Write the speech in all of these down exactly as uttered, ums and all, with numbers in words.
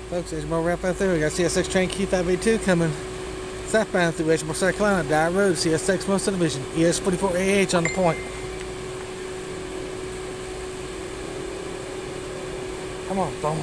Folks, Edgemore Rapid through. We got C S X train Q five eighty-two coming southbound through Edgemore, South Carolina. Dye Road, C S X Most Division. E S forty-four A H on the point. Come on, phone.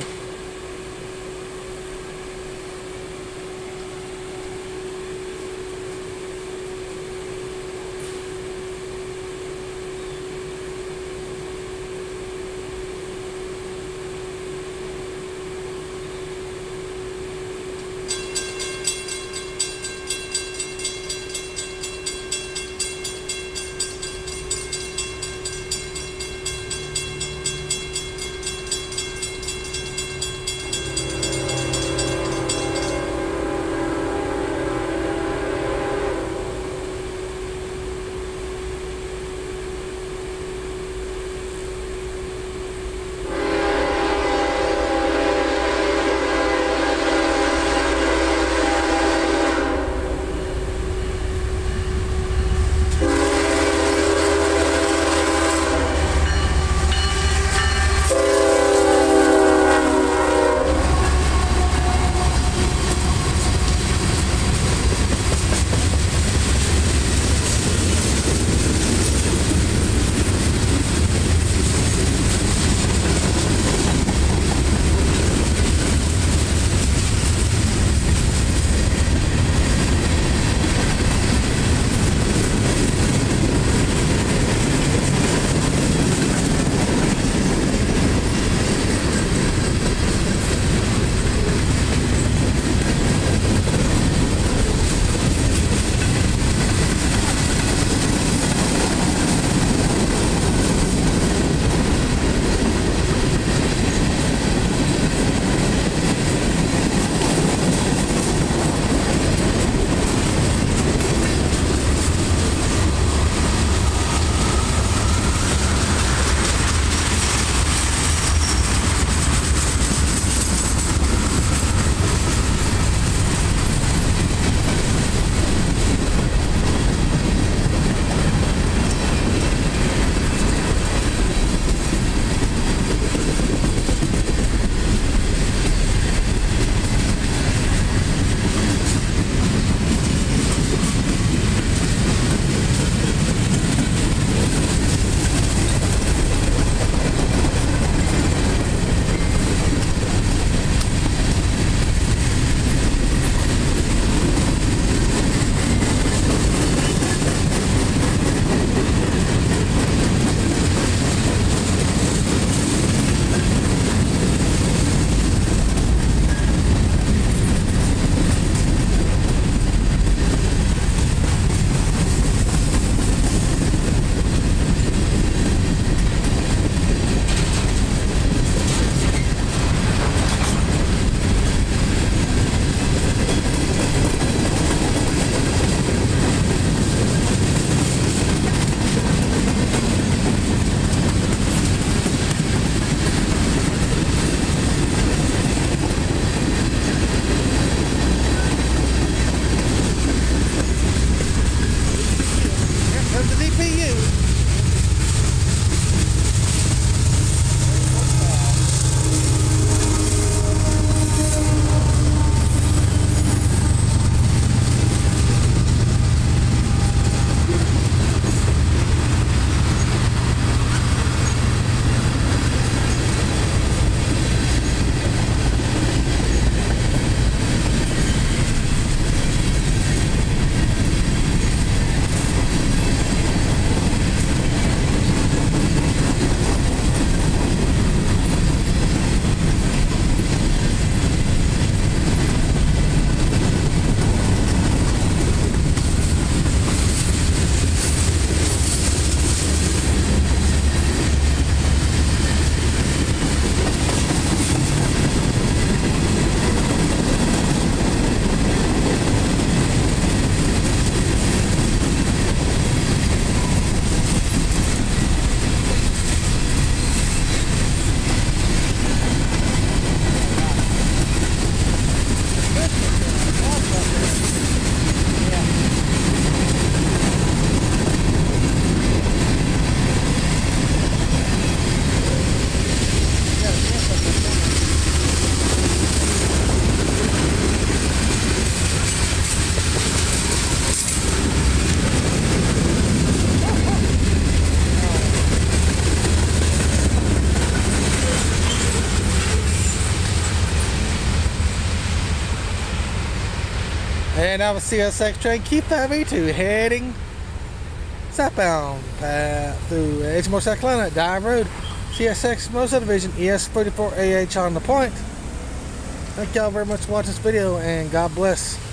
And now the C S X train Q five eighty-two heading southbound uh, through Edgemore, South Carolina, Dive Road. C S X Motor Subdivision, E S forty-four A H on the point. Thank y'all very much for watching this video, and God bless.